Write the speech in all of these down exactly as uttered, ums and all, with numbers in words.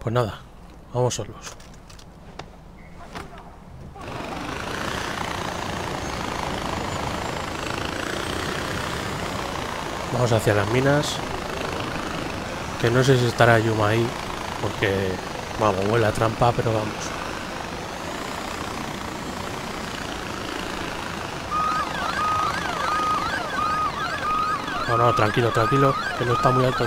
Pues nada, vamos solos. Vamos hacia las minas. Que no sé si estará Yuma ahí. Porque, vamos, huele a trampa, pero vamos. No, no, tranquilo, tranquilo, que no está muy alto.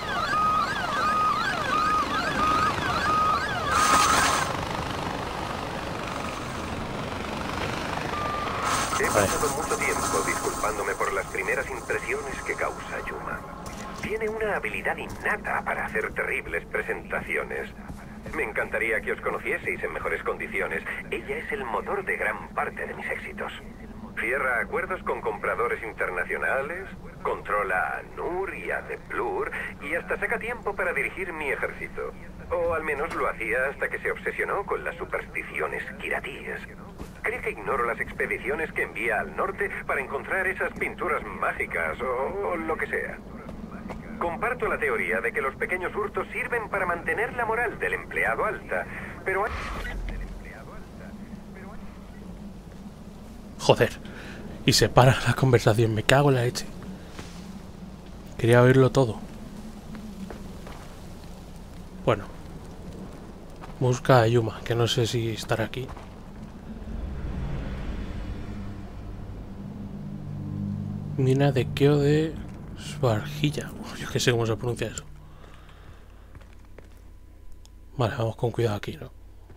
He pasado mucho tiempo disculpándome por las primeras impresiones que causa Yuma. Tiene una habilidad innata para hacer terribles presentaciones. Me encantaría que os conocieseis en mejores condiciones. Ella es el motor de gran parte de mis éxitos. Cierra acuerdos con compradores internacionales, controla a Nur y a The Blur y hasta saca tiempo para dirigir mi ejército. O al menos lo hacía hasta que se obsesionó con las supersticiones kiratíes. Cree que ignoro las expediciones que envía al norte para encontrar esas pinturas mágicas o, o lo que sea. Comparto la teoría de que los pequeños hurtos sirven para mantener la moral del empleado alta, pero... Joder. Y se para la conversación. Me cago en la leche. Quería oírlo todo. Bueno. Busca a Yuma, que no sé si estará aquí. Mina de Keo de Svargilla. Yo que sé cómo se pronuncia eso. Vale, vamos con cuidado aquí, ¿no?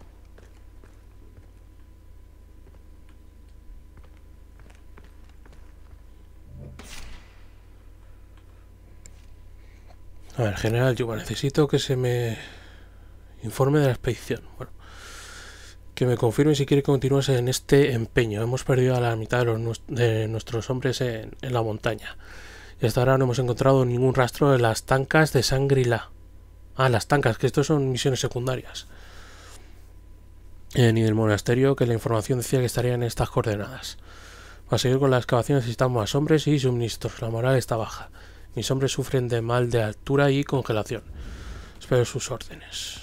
A ver, general Yuma, necesito que se me informe de la expedición. Bueno, que me confirme si quiere continuar en este empeño. Hemos perdido a la mitad de, los, de nuestros hombres en, en la montaña. Y hasta ahora no hemos encontrado ningún rastro de las tancas de Shangri-La. Ah, las tancas, que estos son misiones secundarias. Eh, ni del monasterio, que la información decía que estarían en estas coordenadas. Para seguir con la excavación necesitamos más hombres y suministros. La moral está baja. Mis hombres sufren de mal de altura y congelación. Espero sus órdenes.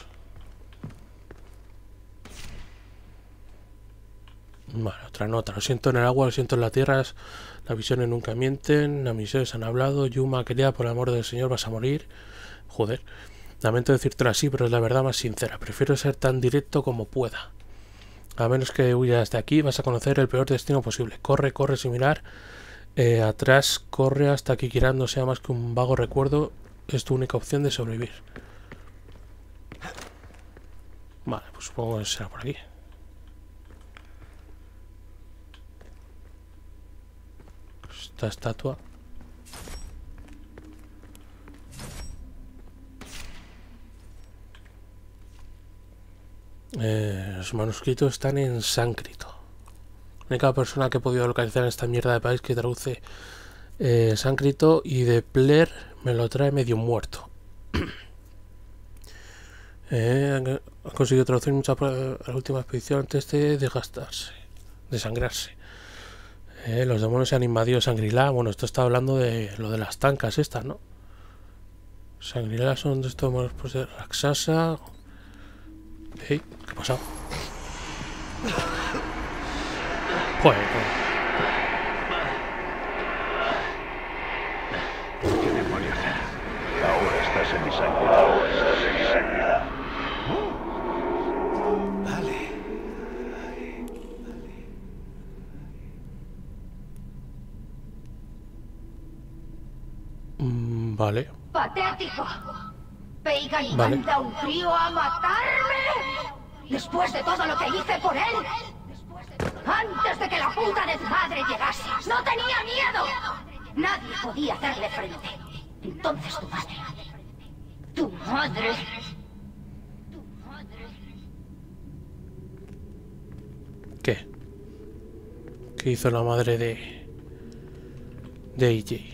Vale, otra nota. Lo siento en el agua, lo siento en la tierra. Las visiones nunca mienten. Las misiones han hablado. Yuma, querida, por el amor del Señor, vas a morir. Joder. Lamento decírtelo así, pero es la verdad más sincera. Prefiero ser tan directo como pueda. A menos que huyas de aquí, vas a conocer el peor destino posible. Corre, corre sin mirar. Eh, atrás, corre hasta que Kiran no sea más que un vago recuerdo. Es tu única opción de sobrevivir. Vale, pues supongo que será por aquí. Esta estatua. Eh, los manuscritos están en sánscrito. La única persona que he podido localizar en esta mierda de país que traduce eh, sánscrito y de Pler me lo trae medio muerto. eh, ha conseguido traducir mucha a la última expedición antes de desgastarse, desangrarse. Eh, los demonios se han invadido Shangri-La. Bueno, esto está hablando de lo de las tancas estas, ¿no? Shangri-La son de estos demonios pues, de Raksasa. Hey, ¿qué ha pasado? Joder, joder. ¿Qué demonios? Ahora estás en mi sangre. Ahora estás en mi sangre. Vale. Mm, vale. ¡Patético! ¿Veigan Vale. manda un frío a matarme? Después de todo lo que hice por él. Antes de que la puta desmadre llegase. ¡No tenía miedo! Nadie podía hacerle frente. Entonces tu madre. Tu madre. ¿Qué? ¿Qué hizo la madre de... de A J?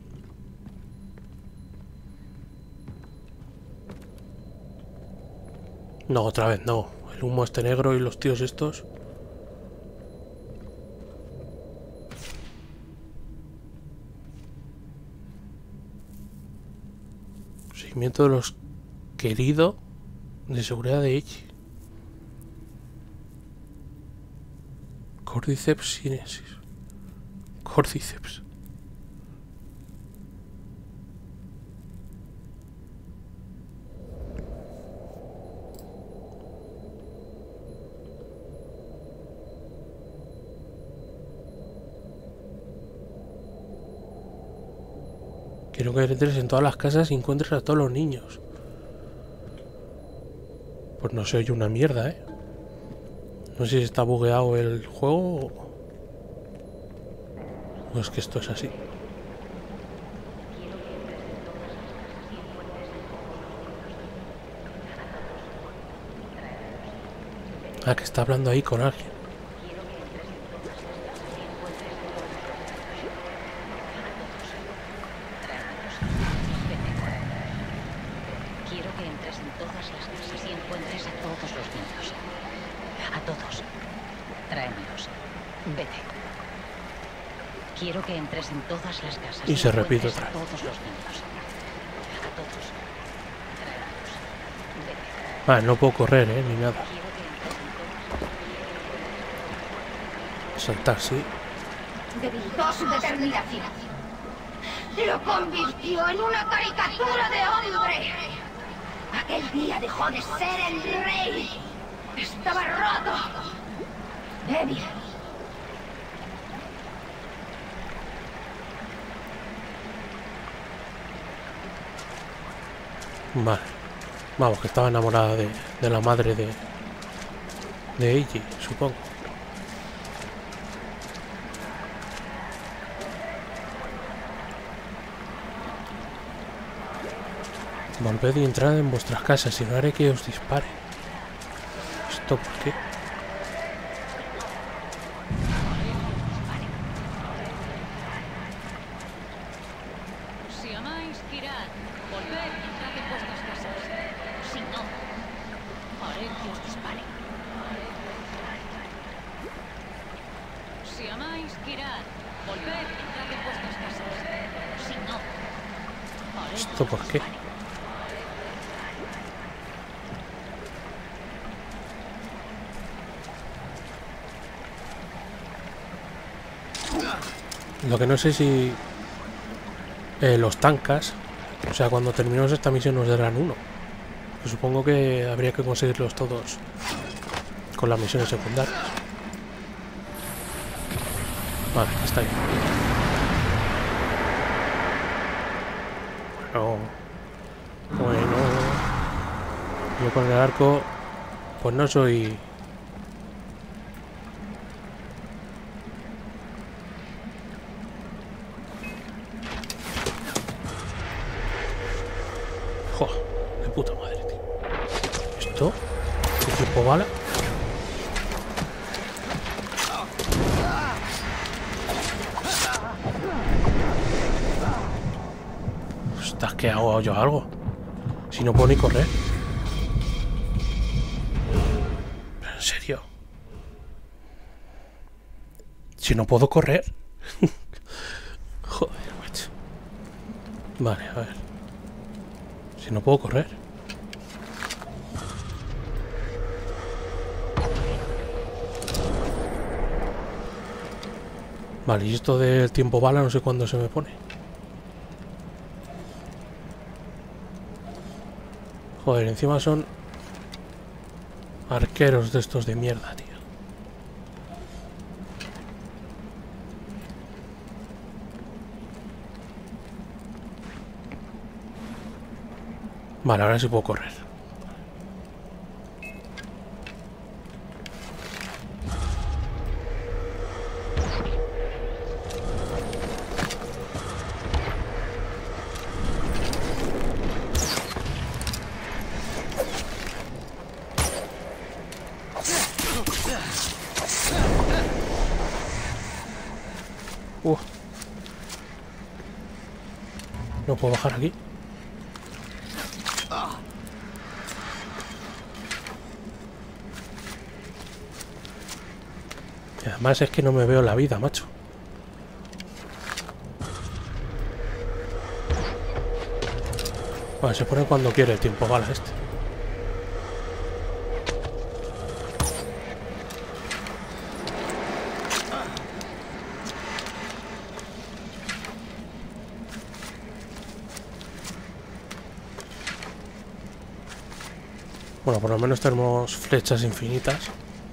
No, otra vez no. El humo este negro y los tíos estos. Seguimiento de los queridos. De seguridad de Ichi. Cordyceps sinensis. Cordyceps. Quiero que entres en todas las casas y encuentres a todos los niños. Pues no se oye una mierda, ¿eh? No sé si está bugueado el juego o... o es que esto es así. Ah, que está hablando ahí con alguien. Quiero que entres en todas las casas y encuentres a todos los niños. A todos. Tráemelos. Vete. Quiero que entres en todas las casas Y se repite otra a vez. todos los niños. A todos. Tráemelos. Vete. Ah, no puedo correr, ¿eh? Ni nada. Quiero que entres en todas. Saltar, sí. Debilitó su determinación. Lo convirtió en una caricatura de hombre. Aquel día dejó de ser el rey. Estaba roto. Débil. Vale. Vamos, que estaba enamorada de, de la madre de... de Eiji, supongo. Volved y entrad en vuestras casas y no haré que os dispare. ¿Esto por qué? Si amáis, girad. Volved y entrad en vuestras casas. Si no, haré que os dispare. Si amáis, girad. Volved y entrad en vuestras casas. Si no, haré que ¿Esto os por qué? dispare. Lo que no sé si... Eh, los tankas... O sea, cuando terminemos esta misión nos darán uno. Pues supongo que habría que conseguirlos todos con las misiones secundarias. Vale, está ahí. Bueno, bueno, yo con el arco, pues no soy... Jo, de puta madre, tío. ¿Esto? ¿Qué tipo bala? Ostras, ¿qué hago yo algo? Si no puedo ni correr. ¿En serio? Si no puedo correr. Joder, macho. Vale, a ver. Si no puedo correr. Vale, y esto del tiempo bala no sé cuándo se me pone. Joder, encima son arqueros de estos de mierda, tío. Vale, ahora sí puedo correr. Uh. No puedo bajar aquí. Y además es que no me veo la vida, macho. Vale, se pone cuando quiere el tiempo bala este. Bueno, por lo menos tenemos flechas infinitas.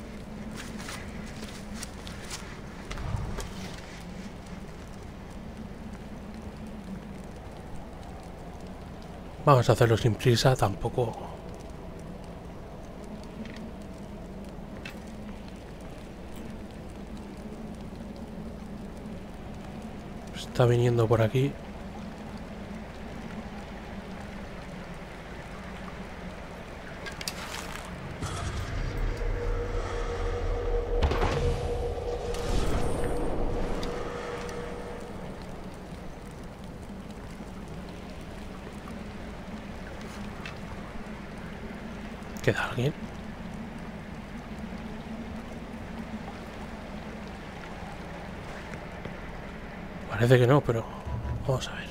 Vamos a hacerlo sin prisa, tampoco. Está viniendo por aquí. ¿Queda alguien? Parece que no, pero vamos a ver.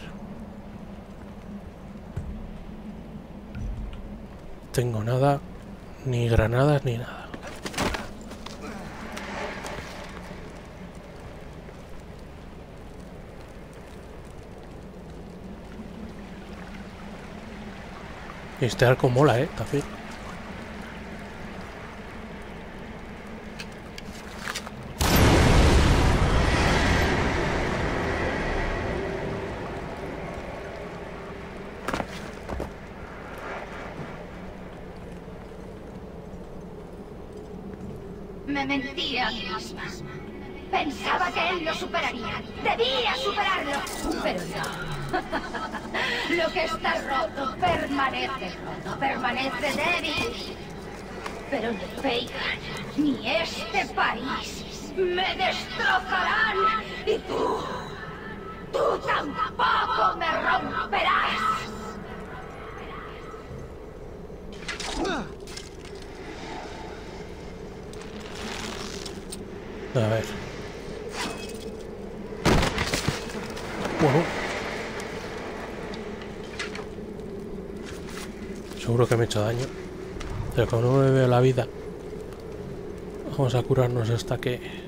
Tengo nada, ni granadas ni nada. Este arco mola, eh, también. Me mentí a mí misma. Pensaba que él lo superaría. Debía superarlo. Pero no. Lo que está roto permanece roto. Permanece débil. Pero ni Veigar, ni este país me destrozarán. Y tú, tú tampoco me romperás. A ver. Bueno. Seguro que me he hecho daño. Pero como no me veo la vida, vamos a curarnos hasta que...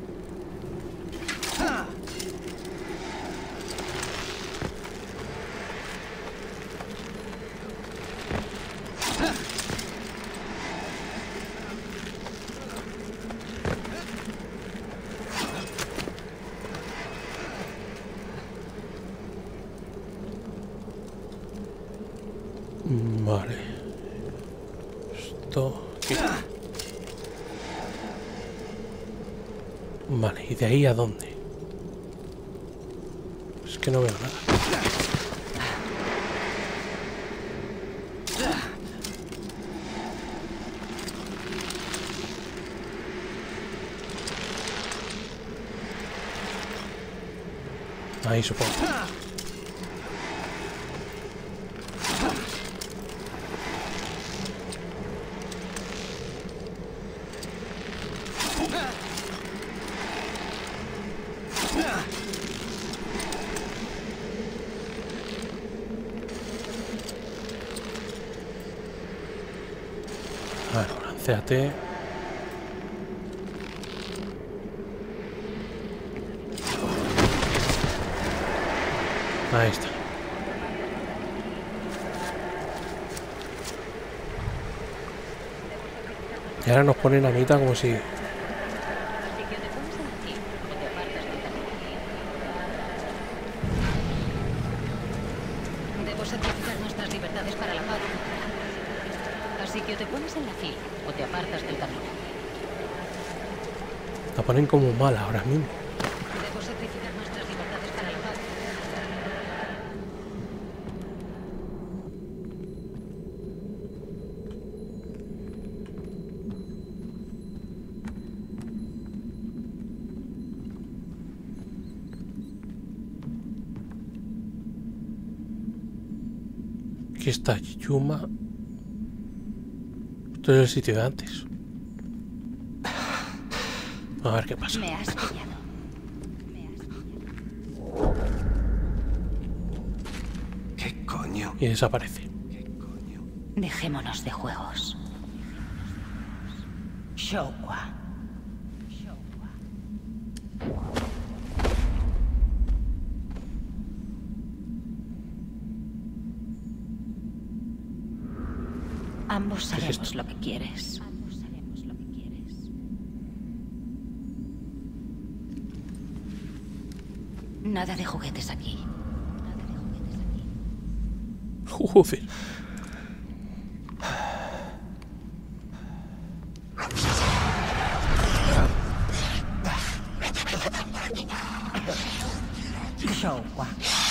Vale. Esto aquí. Vale, ¿y de ahí a dónde? Es que no veo nada. Ahí supongo. Bueno, lancéate. Ahí está. Y ahora nos ponen a mitad como si... Debo sacrificar nuestras libertades para la paz. Así que o te pones en la fila o te apartas del camino. La ponen como mala ahora mismo. Debo sacrificar nuestras libertades para la paz. Aquí está Yuma. Esto es el sitio de antes. A ver qué pasa. Me has pillado. ¿Qué coño? Y desaparece. ¿Qué coño? Dejémonos de juegos. Shokwa. Ambos ¿Qué es sabemos esto? lo que quieres. Nada de juguetes aquí. Joder. Shouwa.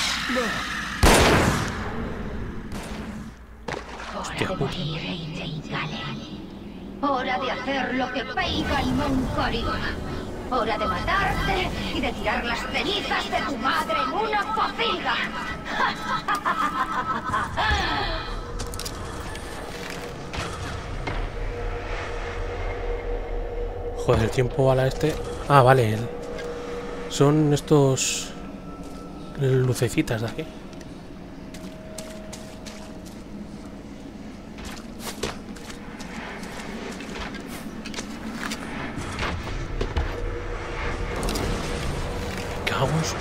Hora de morir, Eiji Galen. Hora de hacer lo que Peigan nunca haría. Hora de matarte y de tirar las cenizas de tu madre en una pocilga. Joder, el tiempo a la este. Ah, vale. el- Son estos lucecitas de aquí. Cagos.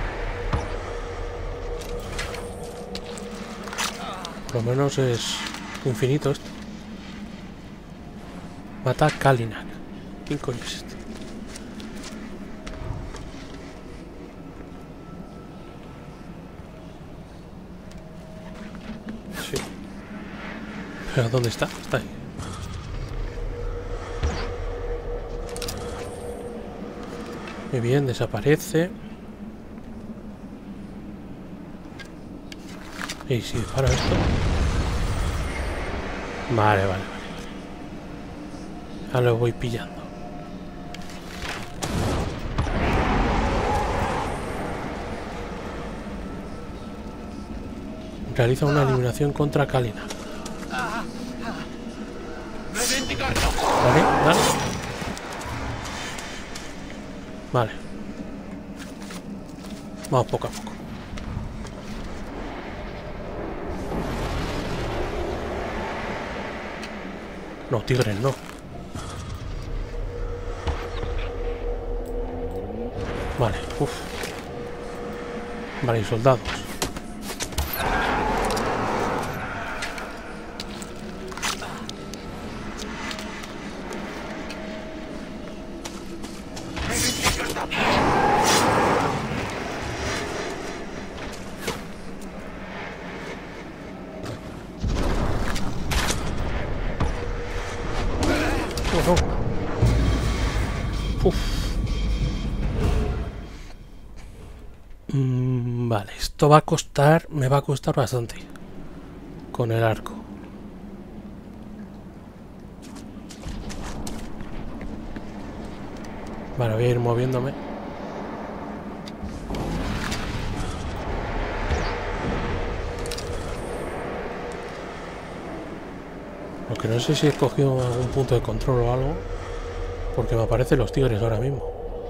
Por lo menos es infinito esto. Mata a Kalinak. ¿Quién coño es este? Sí. ¿Pero dónde está? Está ahí. Muy bien, desaparece. ¿Y si dispara esto? Vale, vale, vale. Ya lo voy pillando. Realiza una eliminación contra Kalina. Vale, dale. Vale. Vamos poco a poco. No, tigres, no. Vale, uff. Vale, y soldados. Oh, no. Uf. Mm, vale, esto va a costar, me va a costar bastante con el arco. Vale, voy a ir moviéndome. Lo que no sé si he cogido algún punto de control o algo, porque me aparecen los tigres ahora mismo.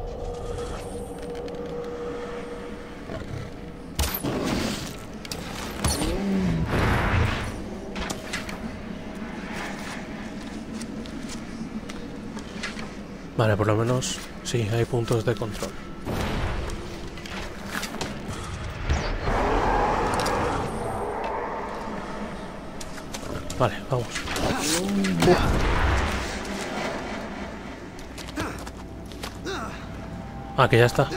Vale, por lo menos sí, hay puntos de control. Vale, vamos. Uh. Ah, que ya está.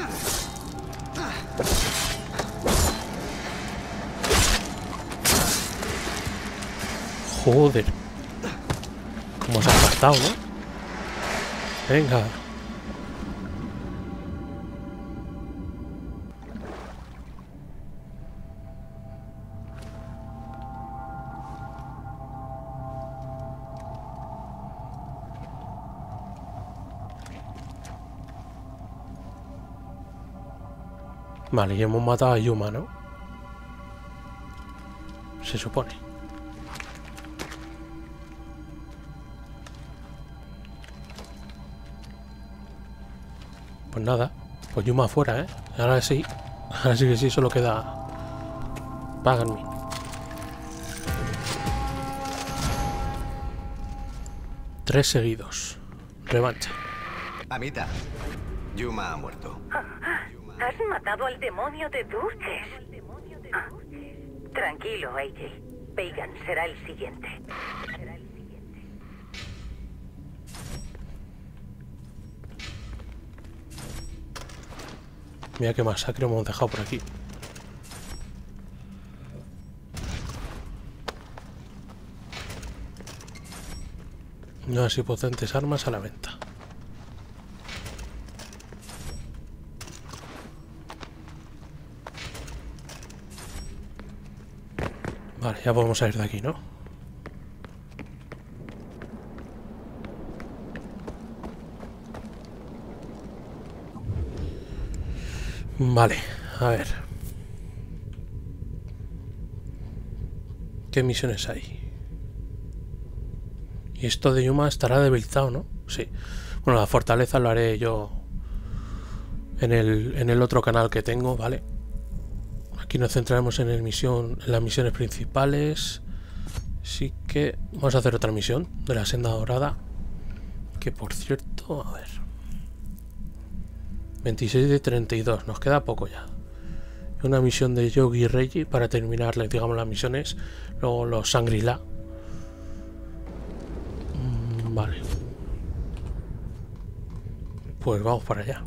Joder. Cómo se ha apartado, ¿no? Venga. Vale, y hemos matado a Yuma, ¿no? Se supone. Pues nada, pues Yuma afuera, ¿eh? Ahora sí, ahora sí que sí, solo queda Paganmi. Tres seguidos. Revancha. Amita, Yuma ha muerto. Has matado al demonio de Durges. Ah, tranquilo, A J. Pagan será el siguiente. Mira qué masacre hemos dejado por aquí. Nuevas y potentes armas a la venta. Vale, ya podemos salir de aquí, ¿no? Vale, a ver. ¿Qué misiones hay? Y esto de Yuma estará debilitado, ¿no? Sí. Bueno, la fortaleza lo haré yo en el, en el otro canal que tengo, ¿vale? Aquí nos centraremos en, el misión, en las misiones principales. Así que vamos a hacer otra misión de la senda dorada. Que por cierto, a ver. veintiséis de treinta y dos, nos queda poco ya. Una misión de Yogi Reggie para terminar, digamos, las misiones. Luego los Shangri-La. Mm, vale. Pues vamos para allá.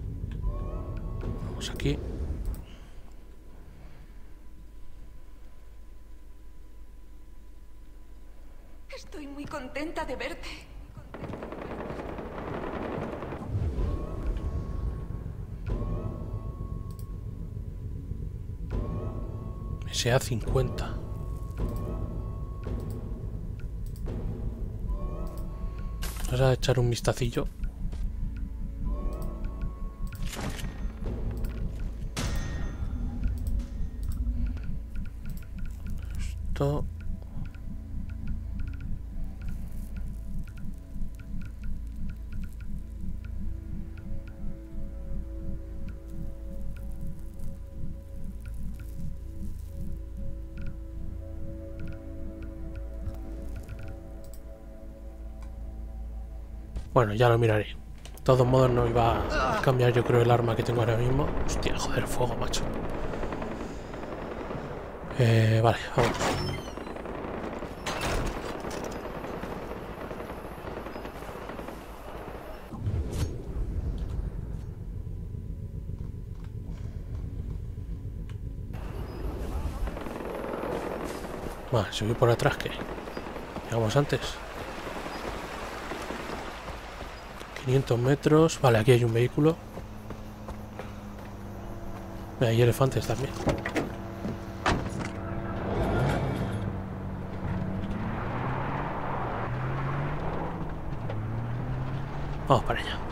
Vamos aquí. Estoy muy contenta de verte. S A cincuenta. Vamos a echar un vistacillo. Esto... Bueno, ya lo miraré. De todos modos no iba a cambiar, yo creo, el arma que tengo ahora mismo. Hostia, joder, fuego, macho. Eh, vale, vamos. Vale, subí por atrás, ¿qué? Llegamos antes. quinientos metros. Vale, aquí hay un vehículo. Hay elefantes también. Vamos para allá.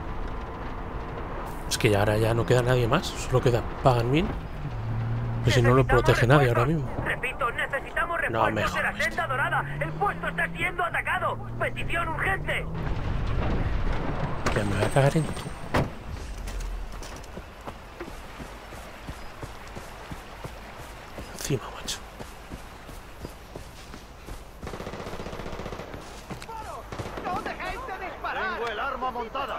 Es que ya ahora ya no queda nadie más. Solo queda Pagan Min. Pero si no lo protege nadie ahora mismo. Repito, necesitamos No me refuerzos de la jodas. senda dorada. El puesto está siendo atacado. Petición urgente. Ya me voy a cagar en tú. Encima, macho. ¡No dejéis de disparar! Tengo el arma montada.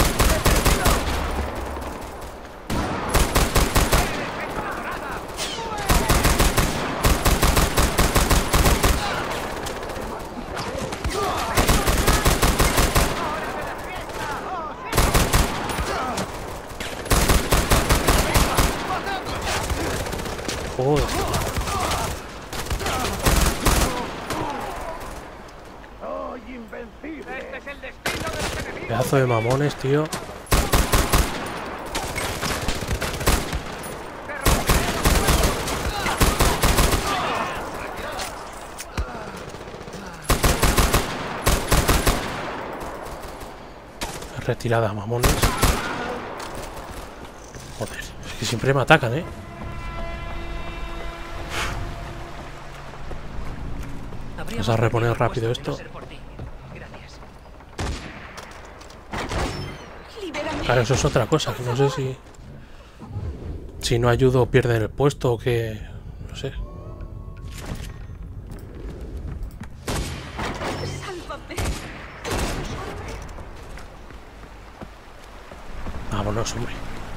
Joder. Soy invencible. Este es el destino de los enemigos. Pedazo de mamones, tío. Retirada, mamones. Joder, es que siempre me atacan, ¿eh? Vamos a reponer rápido esto. Claro, eso es otra cosa, que no sé si... Si no ayudo pierden el puesto o que... No sé. Vámonos, hombre.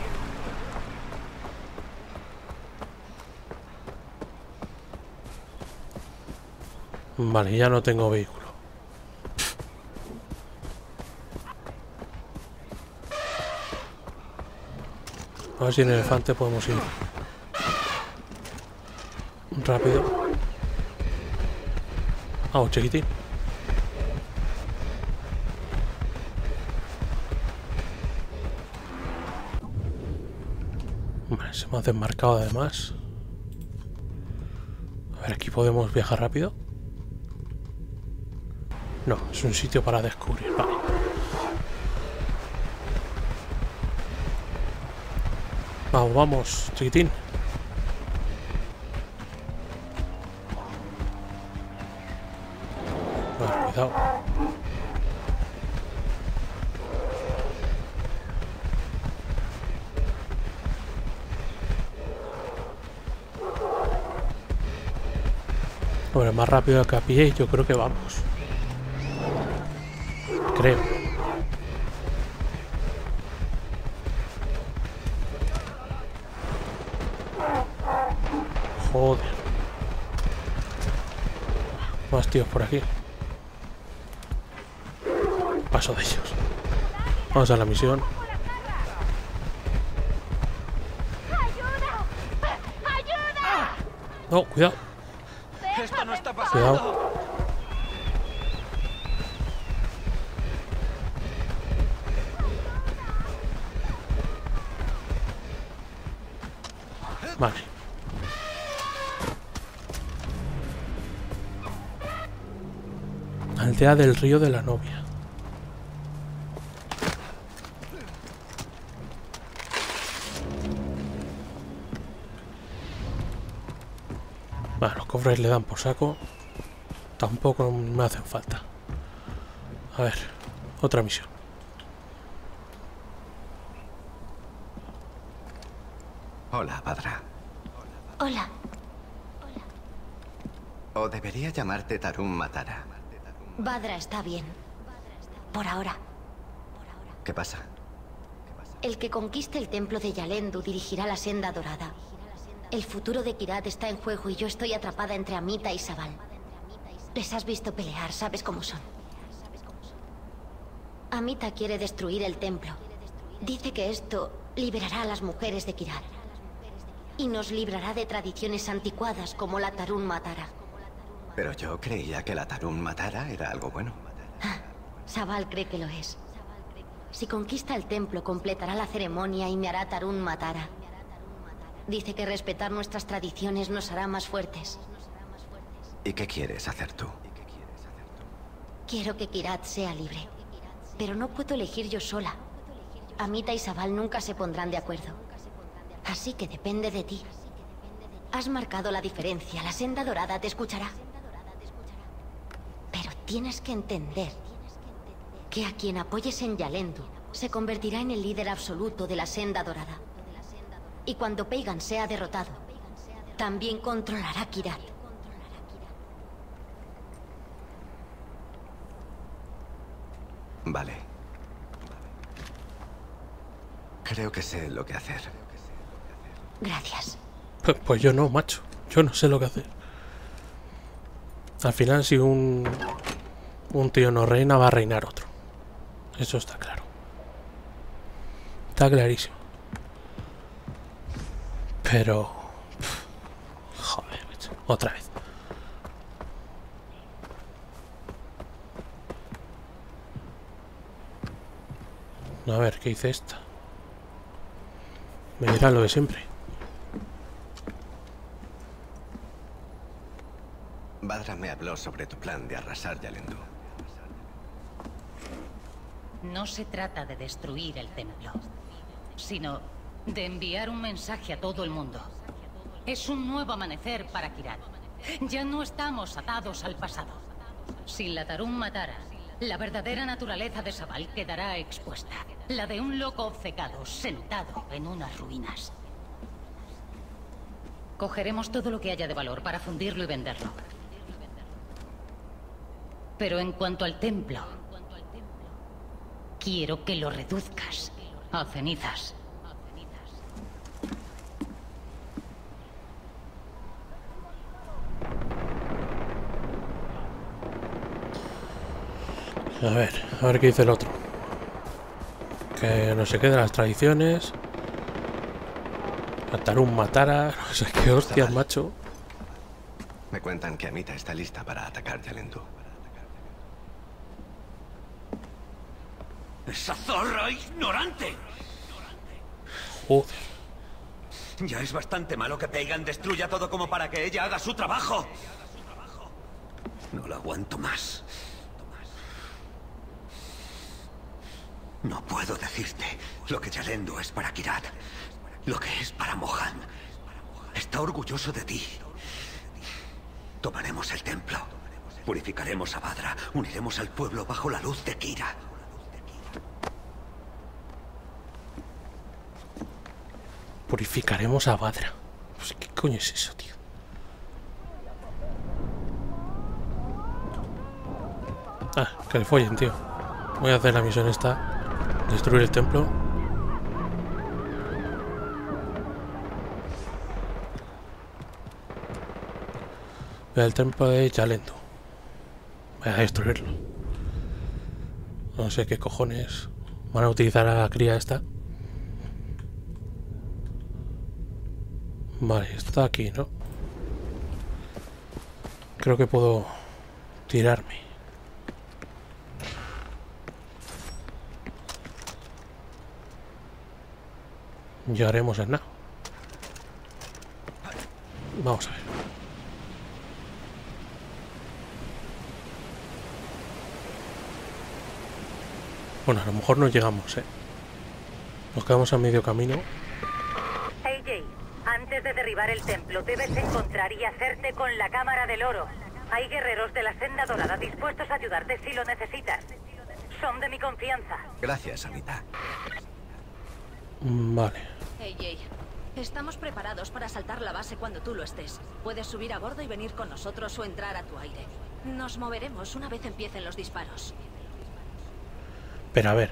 Vale, ya no tengo vehículo. A ver si en el elefante podemos ir rápido. Ah, un chiquitín. Vale, se me ha desmarcado además. A ver, aquí podemos viajar rápido. No, es un sitio para descubrir. Vale. Vamos, vamos, chiquitín. Vale, cuidado. Bueno, más rápido que a pie, yo creo que vamos. Creo. Joder. Más tíos por aquí. Paso de ellos. Vamos a la misión. No, cuidado. Esto no está pasando. Cuidado. Vale. Aldea del río de la novia. Vale, los cofres le dan por saco. Tampoco me hacen falta. A ver, otra misión. Hola, Badra. Hola. O debería llamarte Tarum Matara. Badra está bien. Por ahora. ¿Qué pasa? El que conquiste el templo de Yalendu dirigirá la senda dorada. El futuro de Kyrat está en juego y yo estoy atrapada entre Amita y Sabal. Les has visto pelear, sabes cómo son. Amita quiere destruir el templo. Dice que esto liberará a las mujeres de Kyrat. Y nos librará de tradiciones anticuadas como la Tarum Matara. Pero yo creía que la Tarum Matara era algo bueno. Ah, Sabal cree que lo es. Si conquista el templo, completará la ceremonia y me hará Tarum Matara. Dice que respetar nuestras tradiciones nos hará más fuertes. ¿Y qué quieres hacer tú? Quiero que Kyrat sea libre. Pero no puedo elegir yo sola. Amita y Sabal nunca se pondrán de acuerdo. Así que depende de ti. Has marcado la diferencia. La senda dorada te escuchará. Pero tienes que entender que a quien apoyes en Yalendu se convertirá en el líder absoluto de la senda dorada. Y cuando Pagan sea derrotado, también controlará Kyrat. Vale. Creo que sé lo que hacer. Gracias. Pues, pues yo no, macho. Yo no sé lo que hacer. Al final, si un, un tío no reina, va a reinar otro. Eso está claro. Está clarísimo. Pero... Joder, macho. Otra vez. A ver, ¿qué hice esta? Me dirá lo de siempre. Badra me habló sobre tu plan de arrasar Yalendu. No se trata de destruir el templo, sino de enviar un mensaje a todo el mundo. Es un nuevo amanecer para Kyrat. Ya no estamos atados al pasado. Sin la Tarum Matara, la verdadera naturaleza de Sabal quedará expuesta. La de un loco obcecado sentado en unas ruinas. Cogeremos todo lo que haya de valor para fundirlo y venderlo. Pero en cuanto al templo, quiero que lo reduzcas a cenizas. A ver, a ver qué dice el otro. Que no se queden las tradiciones. Matarun matara. No sé qué hostias, macho. Me cuentan que Amita está lista para atacar Yalendu. ¡Esa zorra ignorante! Joder. Ya es bastante malo que Pagan destruya todo como para que ella haga su trabajo. No lo aguanto más. No puedo decirte lo que Yalendu es para Kyrat, lo que es para Mohan. Está orgulloso de ti. Tomaremos el templo, purificaremos a Vadra, uniremos al pueblo bajo la luz de Kira. Purificaremos a Vadra. Pues, ¿qué coño es eso, tío? Ah, que le follen, tío. Voy a hacer la misión esta. Destruir el templo. Voy al templo de Yalendu. Voy a destruirlo. No sé qué cojones van a utilizar a la cría esta. Vale, esto está aquí, ¿no? Creo que puedo tirarme. Llegaremos en nada. Vamos a ver. Bueno, a lo mejor no llegamos, ¿eh? Nos quedamos a medio camino. A J, antes de derribar el templo, debes encontrar y hacerte con la Cámara del Oro. Hay guerreros de la Senda Dorada dispuestos a ayudarte si lo necesitas. Son de mi confianza. Gracias, Amita. Vale. Hey, Jay. Estamos preparados para saltar la base cuando tú lo estés. Puedes subir a bordo y venir con nosotros o entrar a tu aire. Nos moveremos una vez empiecen los disparos. Pero a ver.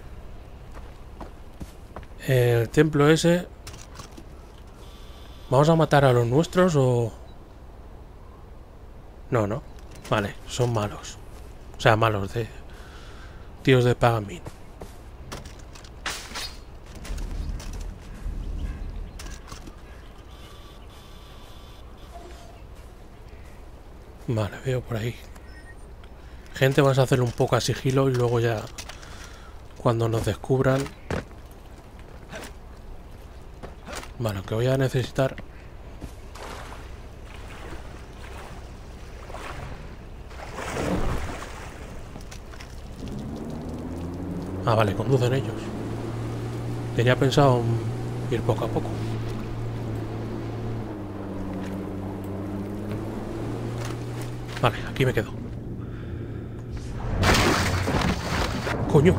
El templo ese... ¿Vamos a matar a los nuestros o...? No, no. Vale, son malos. O sea, malos de... Tíos de Pagan Min. Vale, veo por ahí. Gente, vamos a hacer un poco a sigilo y luego ya... Cuando nos descubran... Vale, que voy a necesitar... Ah, vale, conducen ellos. Tenía pensado ir poco a poco. Vale, aquí me quedo. Coño.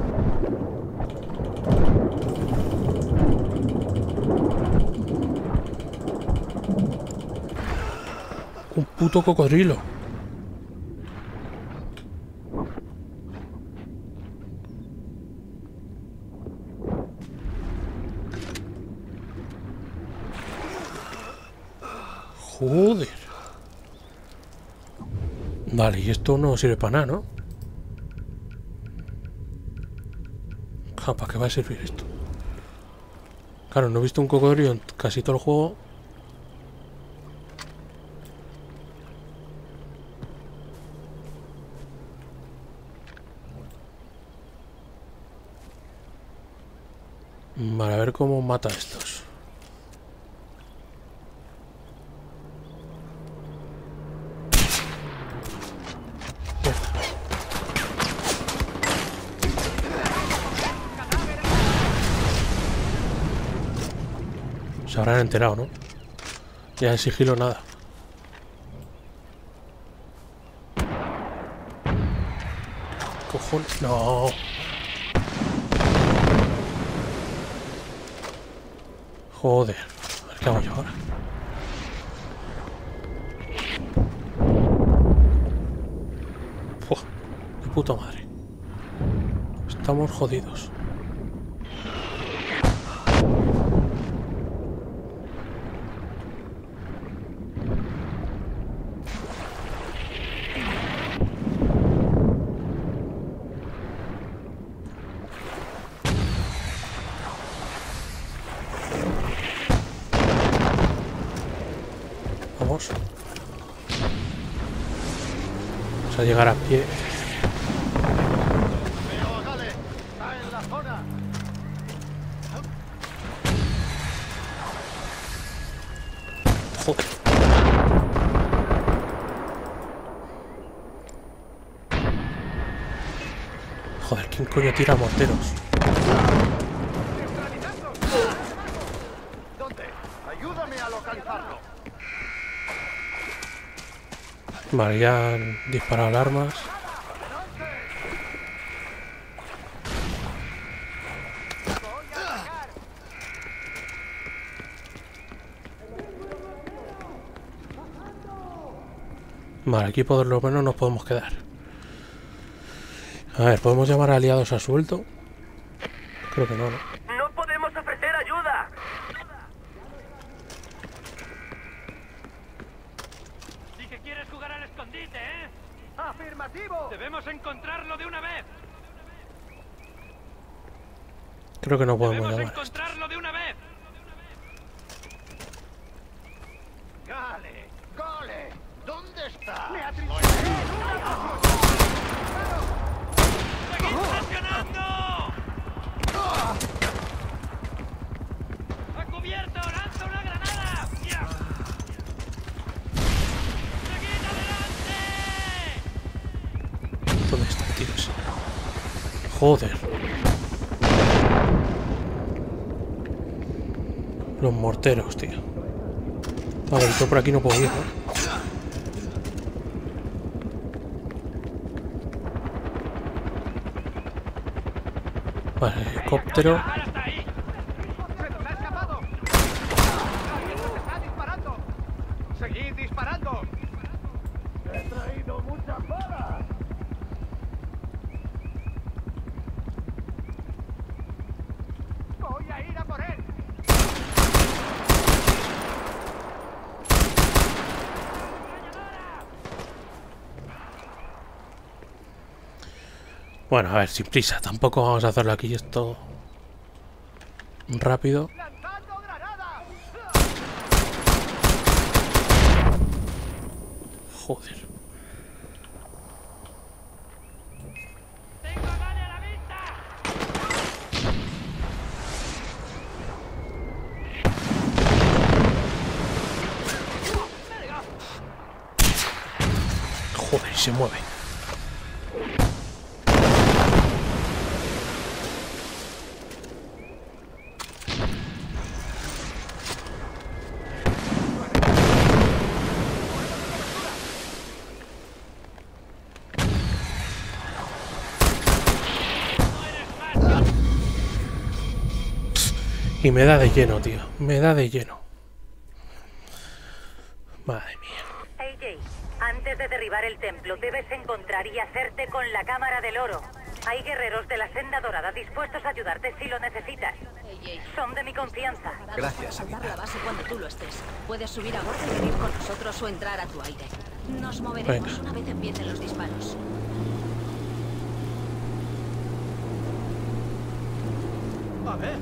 Un puto cocodrilo. Joder. Vale, y esto no sirve para nada, ¿no? Ja, ¿para qué va a servir esto? Claro, no he visto un cocodrilo en casi todo el juego. Vale, a ver cómo mata a estos. Se habrán enterado, ¿no? Ya en sigilo nada. Cojones. No. Joder. A ver qué hago yo ahora. Uf, de puta madre. Estamos jodidos. Vamos a llegar a pie. Joder. Joder, ¿quién coño tira morteros? ¿Dónde? Ayúdame a localizarlo. Vale, ya han disparado alarmas. Vale, aquí por lo menos nos podemos quedar. A ver, ¿podemos llamar a aliados a suelto? Creo que no, ¿no? ¡No podemos ofrecer ayuda! ¿Sí que quieres jugar al escondite, eh? ¡Afirmativo! Debemos encontrarlo de una vez. Creo que no podemos Debemos llamar. encontrarlo de una vez. Gale, Gale, ¿dónde está? Me atribuye. ¡Seguid presionando! ¡A cubierto! ¡Lanza una granada! ¡Ya! ¡Seguid adelante! ¿Dónde está, tíos? Joder. Los morteros, tío. A ver, yo por aquí no puedo ir, ¿no? Vale, helicóptero. ¡Seguid disparando! ¡He traído muchas balas! ¡Voy a ir a por él! Bueno, a ver, sin prisa. Tampoco vamos a hacerlo aquí esto rápido. Joder. Joder, se mueve. Y me da de lleno, tío. Me da de lleno. Madre mía. A J, antes de derribar el templo, debes encontrar y hacerte con la cámara del oro. Hay guerreros de la Senda Dorada dispuestos a ayudarte si lo necesitas. Son de mi confianza. Gracias, saltar amiga. la base cuando tú lo estés. Puedes subir a bordo y venir con nosotros o entrar a tu aire. Nos moveremos Venga. una vez empiecen los disparos. A ver.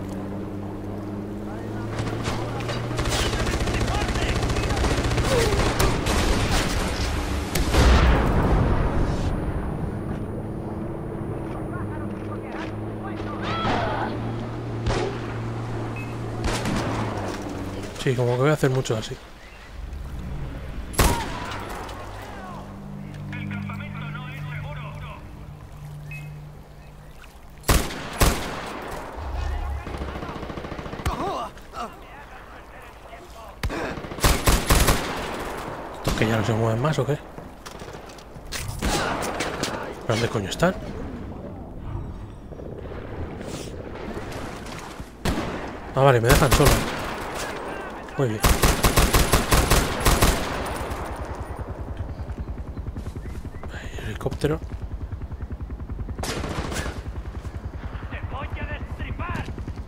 Sí, como que voy a hacer mucho así. ¿Estos que ya no se mueven más o qué? ¿Dónde coño están? Ah, vale, me dejan solo. Muy bien. Ahí, el helicóptero. ¡Te voy a destripar!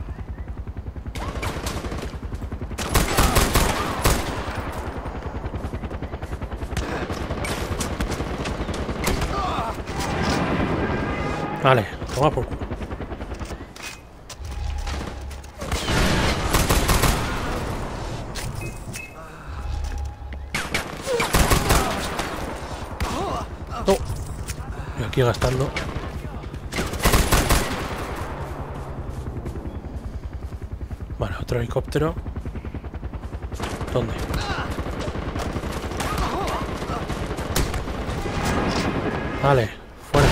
Vale, toma por culo. No. Y aquí gastando. Vale, otro helicóptero. ¿Dónde? Vale, fuera.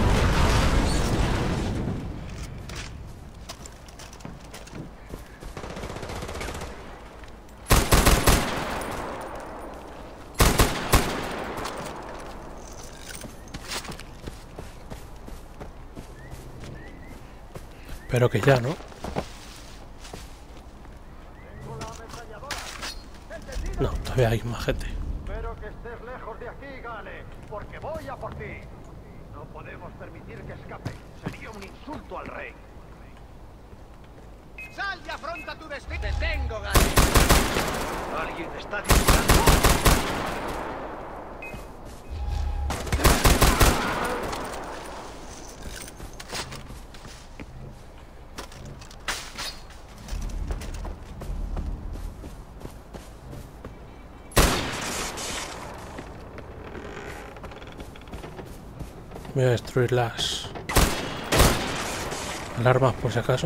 Pero que ya, ¿no? No, todavía hay más gente. Espero que estés lejos de aquí, Gale, porque voy a por ti. No podemos permitir que escape. Sería un insulto al rey. ¡Sal y afronta tu destino! ¡Te tengo, Gale! ¡Alguien está disparando! Voy a destruir las alarmas por si acaso.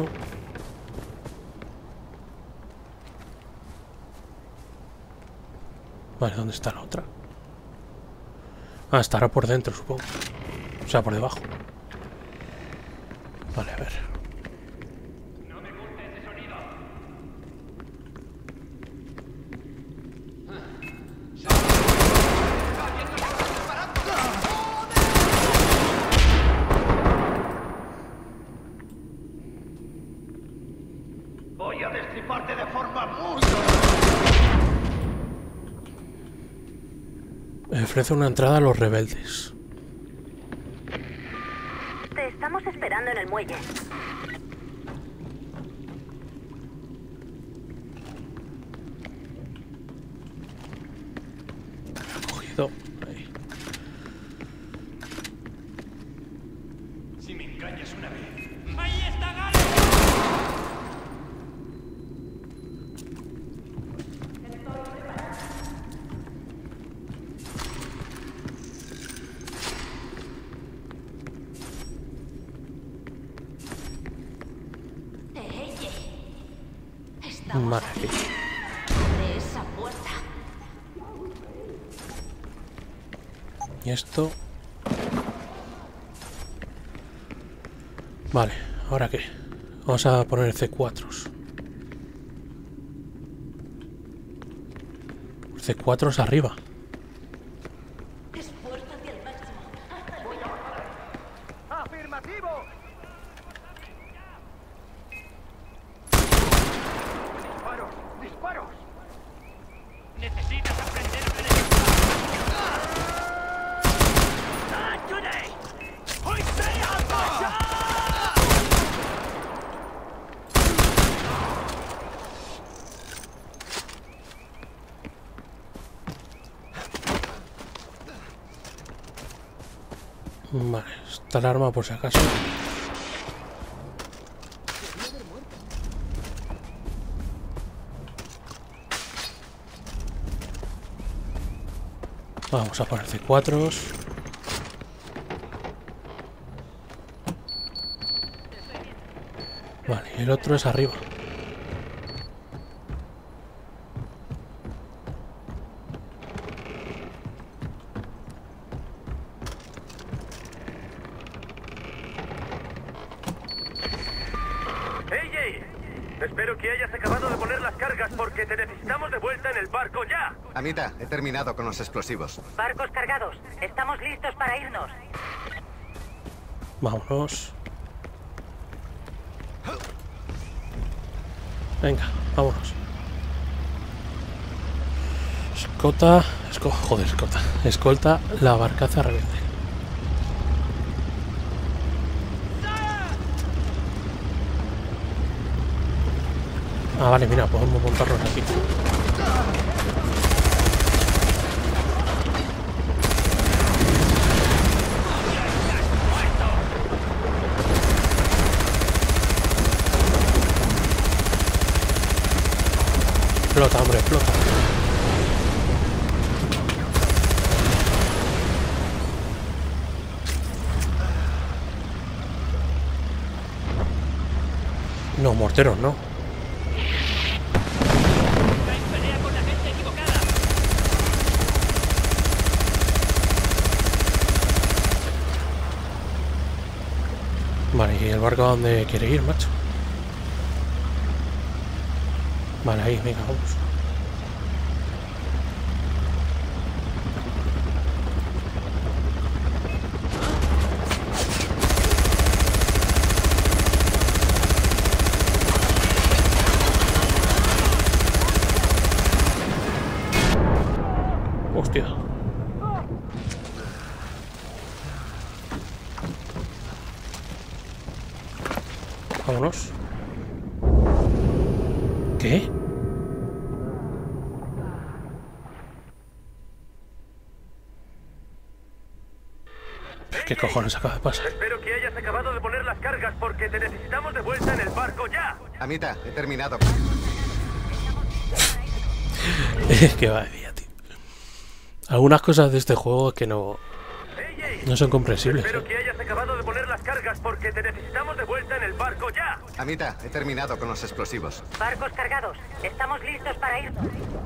Vale, ¿dónde está la otra? Ah, estará por dentro, supongo. O sea, por debajo. Vale, a ver. Voy a destriparte de forma muy... Me ofrece una entrada a los rebeldes. Te estamos esperando en el muelle. Cogido. Ahí. Si me engañas una vez... ¡Ahí está Gale! Vale. De esa puerta. Y esto... Vale, ¿ahora qué? Vamos a poner C cuatro. C cuatro es arriba. Esfuérzate al máximo. ¡Afirmativo! ¡Disparos! ¡Disparos! Necesitas aprender a ver. ¡Hoy sea pasar! Vale, esta alarma por si acaso. Vamos a poner C cuatro. Vale, y el otro es arriba. Espero que hayas acabado de poner las cargas porque te necesitamos de vuelta en el barco ya. Amita, he terminado con los explosivos. Barcos cargados. Estamos listos para irnos. Vámonos. Venga, vámonos. Escota... Esco, joder, escolta. Escolta la barcaza rebelde. Ah, vale, mira, podemos montarnos aquí. Explota, hombre, explota. No, morteros no. Vale, ¿y el barco a dónde quiere ir, macho? Vale, ahí, venga, vamos. Hostia. Vámonos. ¿Qué? ¿Qué cojones acaba de pasar? Espero que hayas acabado de poner las cargas porque te necesitamos de vuelta en el barco ya. Amita, he terminado. Qué va de día, tío. Algunas cosas de este juego que no no son comprensibles. Espero que hayas acabado de poner las cargas porque te necesitamos de vuelta en el barco ya. Amita, he terminado con los explosivos. Barcos cargados. Estamos listos para irnos.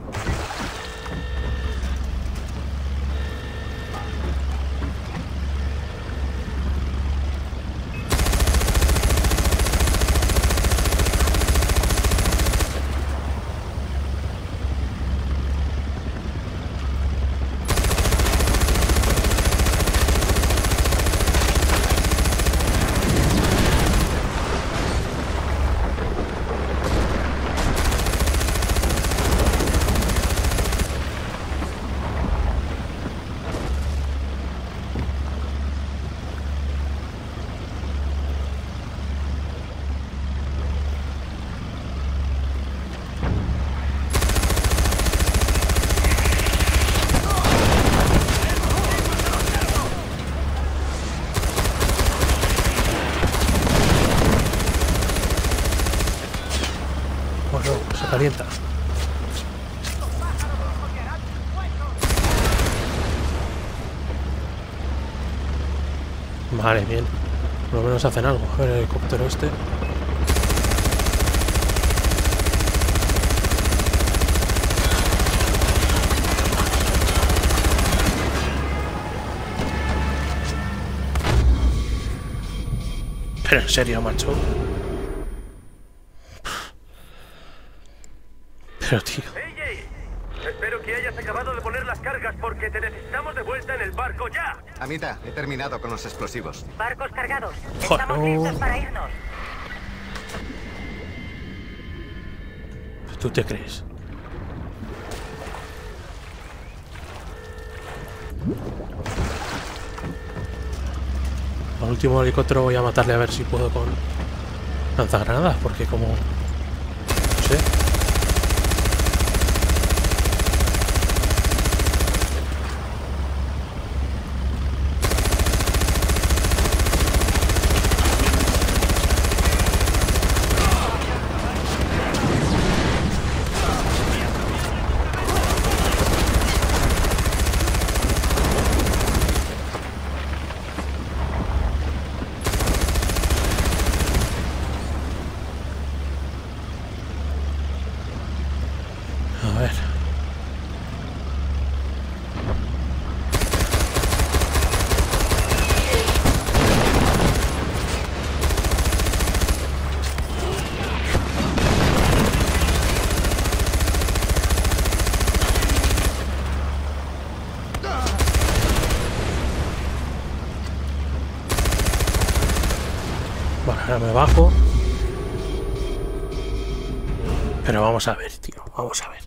Calienta. Vale, bien. Por lo menos hacen algo. A ver el helicóptero este. Pero en serio, macho. Pero, tío. Hey, hey. Espero que hayas acabado de poner las cargas porque te necesitamos de vuelta en el barco ya. Amita, he terminado con los explosivos. Barcos cargados. Joder, Estamos no. listos para irnos. ¿Tú te crees? Al último helicóptero voy a matarle a ver si puedo con lanzagranadas, porque como... no sé. A ver. Vale, ahora me bajo. Pero vamos a ver, tío. Vamos a ver.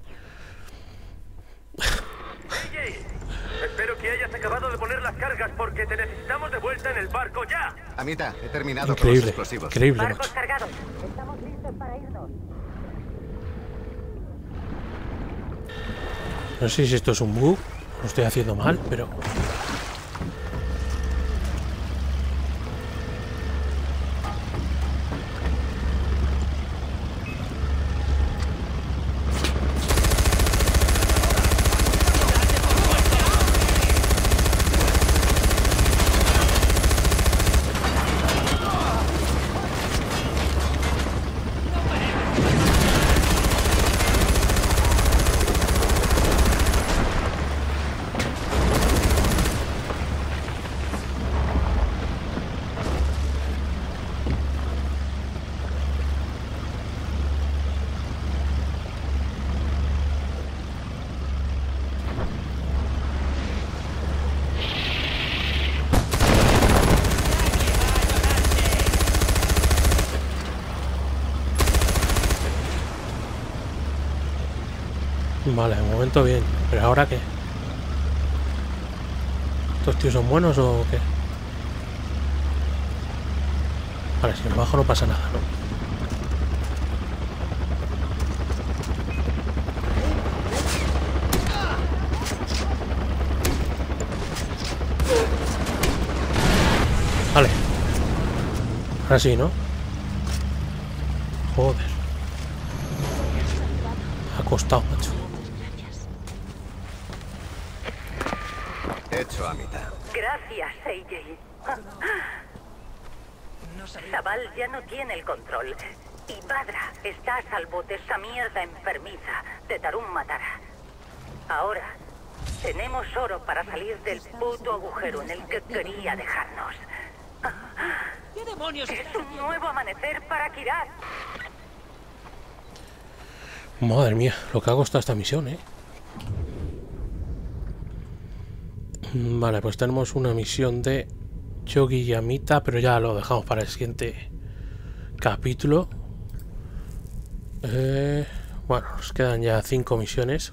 Espero que hayas acabado de poner las cargas porque te necesitamos de vuelta en el barco ya. Amita, he terminado con los Increíble, explosivos. increíble, Barcos macho. cargados. Estamos listos para irnos. No sé si esto es un bug, lo estoy haciendo mal, pero... Vale, de momento bien. ¿Pero ahora qué? ¿Estos tíos son buenos o qué? Vale, si me bajo no pasa nada, ¿no? Vale. Ahora sí, ¿no? Joder. Ha costado, macho. Hecho a mitad. Gracias, A J. Zaval ya no tiene el control. Y Badra está a salvo de esa mierda enfermiza de Tarun Matara. Ahora tenemos oro para salir del puto agujero en el que quería dejarnos. ¿Qué demonios? Es un nuevo amanecer para Kirat. Madre mía, lo que ha costado esta misión, ¿eh? Vale, pues tenemos una misión de Yogi y Amita, pero ya lo dejamos para el siguiente capítulo. Eh, bueno, nos quedan ya cinco misiones,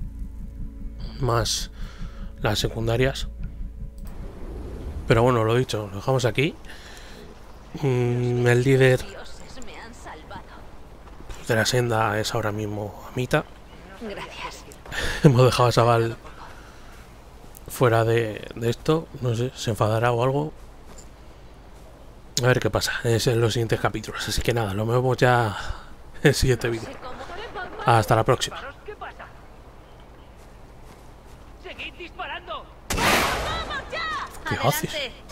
más las secundarias. Pero bueno, lo dicho, lo dejamos aquí. Mm, el líder de la senda es ahora mismo Amita. Gracias. Hemos dejado a Zaval fuera de, de esto. No sé, se enfadará o algo. A ver qué pasa. Es en los siguientes capítulos. Así que nada, lo vemos ya en el siguiente vídeo. Hasta la próxima. ¿Qué pasa? ¡Seguid disparando! ¿Qué haces?